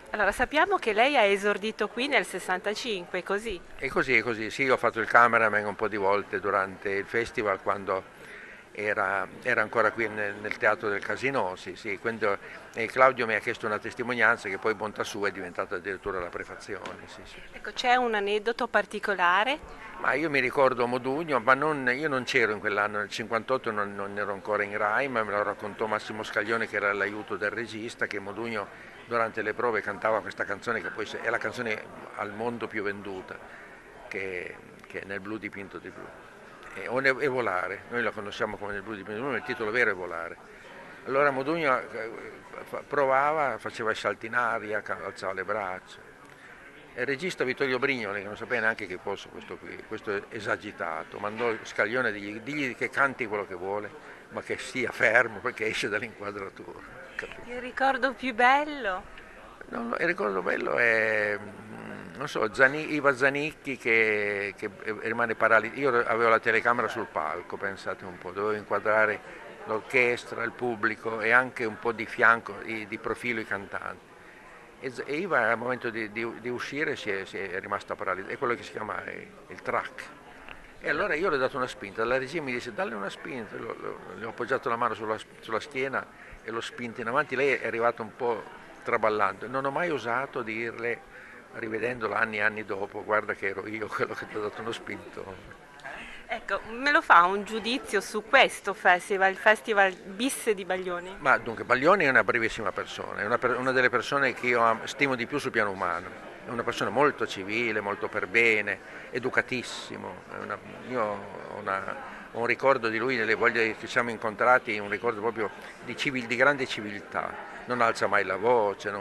Allora, sappiamo che lei ha esordito qui nel 65, così. È così, sì, ho fatto il cameraman un po' di volte durante il festival quando era ancora qui nel Teatro del Casino, sì, sì, quando Claudio mi ha chiesto una testimonianza che poi bontà sua è diventata addirittura la prefazione, sì, sì. Ecco, c'è un aneddoto particolare? Ma io mi ricordo Modugno, ma io non c'ero in quell'anno, nel 58 non ero ancora in Rai, ma me lo raccontò Massimo Scaglione che era l'aiuto del regista, che Modugno durante le prove cantava questa canzone che poi è la canzone al mondo più venduta, che è Nel blu dipinto di blu. È Volare, noi la conosciamo come Nel blu dipinto di blu, ma il titolo vero è Volare. Allora Modugno provava, faceva i salti in aria, alzava le braccia. Il regista Vittorio Brignoli, che non sapeva neanche che fosse questo qui, questo esagitato, mandò Scaglione a digli che canti quello che vuole, ma che stia fermo perché esce dall'inquadratura. Capito? Il ricordo più bello? No, no, il ricordo bello è, non so, Iva Zanicchi che rimane paralizzato. Io avevo la telecamera sul palco, pensate un po', dovevo inquadrare l'orchestra, il pubblico e anche un po' di fianco, di profilo i cantanti. E Iva al momento di uscire si è rimasta paralizzata, è quello che si chiama il track. E allora io le ho dato una spinta, la regia mi disse dalle una spinta, le ho appoggiato la mano sulla schiena e l'ho spinta in avanti, lei è arrivata un po' traballando, non ho mai osato dirle, rivedendola anni e anni dopo, guarda che ero io quello che ti ha dato uno spinto. Ecco, me lo fa un giudizio su questo festival, il Festival Bis di Baglioni? Ma dunque, Baglioni è una brevissima persona, è una delle persone che io stimo di più sul piano umano, è una persona molto civile, molto per bene, educatissimo. Io ho un ricordo di lui, nelle volte che ci siamo incontrati, un ricordo proprio di grande civiltà, non alza mai la voce,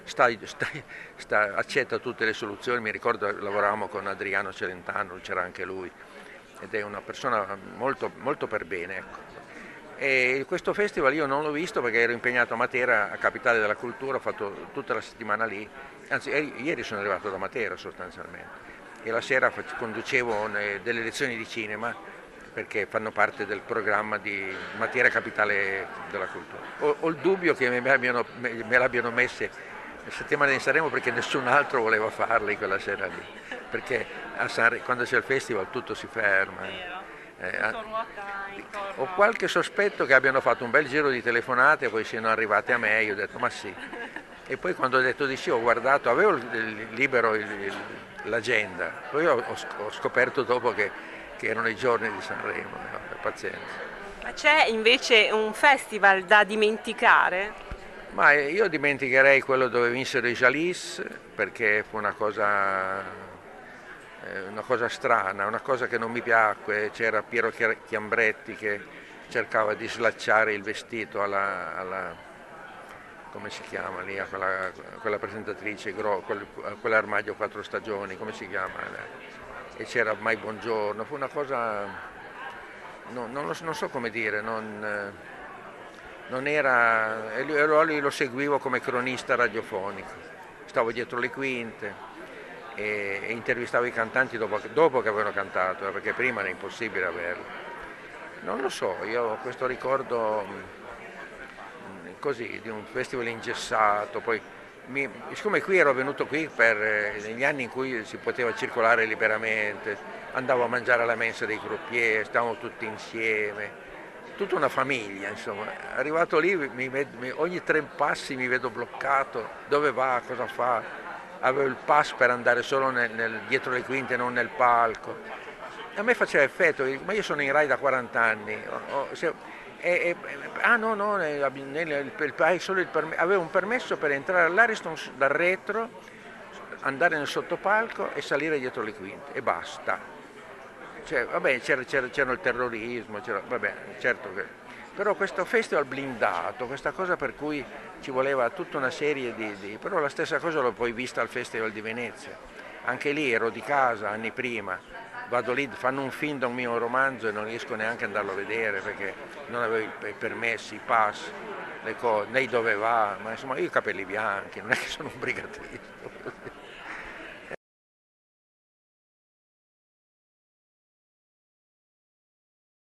accetta tutte le soluzioni, mi ricordo lavoravamo con Adriano Celentano, c'era anche lui, ed è una persona molto, molto per bene, ecco. E questo festival io non l'ho visto perché ero impegnato a Matera, a Capitale della Cultura, ho fatto tutta la settimana lì, anzi ieri sono arrivato da Matera sostanzialmente e la sera conducevo delle lezioni di cinema perché fanno parte del programma di Matera Capitale della Cultura. Ho il dubbio che me l'abbiano messe la settimana di Sanremo perché nessun altro voleva farle quella sera lì, perché quando c'è il festival tutto si ferma. Vero, Eh, tutto ruota Ho intorno. qualche sospetto che abbiano fatto un bel giro di telefonate e poi siano arrivate a me, io ho detto ma sì. E poi quando ho detto di sì ho guardato, avevo libero l'agenda, poi ho scoperto dopo che erano i giorni di Sanremo, pazienza. Ma c'è invece un festival da dimenticare? Ma io dimenticherei quello dove vinsero i Jalis perché fu una cosa strana, una cosa che non mi piacque. C'era Piero Chiambretti che cercava di slacciare il vestito come si chiama lì, a quella presentatrice, a quell'armadio quattro stagioni, come si chiama? E c'era Mai Buongiorno, fu una cosa, non so come dire, non era, e allora lì lo seguivo come cronista radiofonico, stavo dietro le quinte e intervistavo i cantanti dopo che avevano cantato, perché prima era impossibile averlo. Non lo so, io ho questo ricordo così di un festival ingessato, poi siccome qui ero venuto qui negli anni in cui si poteva circolare liberamente, andavo a mangiare alla mensa dei croupier, stavamo tutti insieme, tutta una famiglia, insomma. Arrivato lì ogni tre passi mi vedo bloccato, dove va, cosa fa? Avevo il pass per andare solo dietro le quinte, non nel palco. A me faceva effetto, ma io sono in Rai da 40 anni. Ah no, no, avevo un permesso per entrare all'Ariston dal retro, andare nel sottopalco e salire dietro le quinte e basta. Cioè, vabbè, c'era il terrorismo, vabbè, certo che. Però questo festival blindato, questa cosa per cui ci voleva tutta una serie Però la stessa cosa l'ho poi vista al Festival di Venezia. Anche lì ero di casa anni prima, vado lì, fanno un film da un mio romanzo e non riesco neanche ad andarlo a vedere perché non avevo i permessi, i pass, le cose, né dove va, ma insomma io ho i capelli bianchi, non è che sono un brigatista.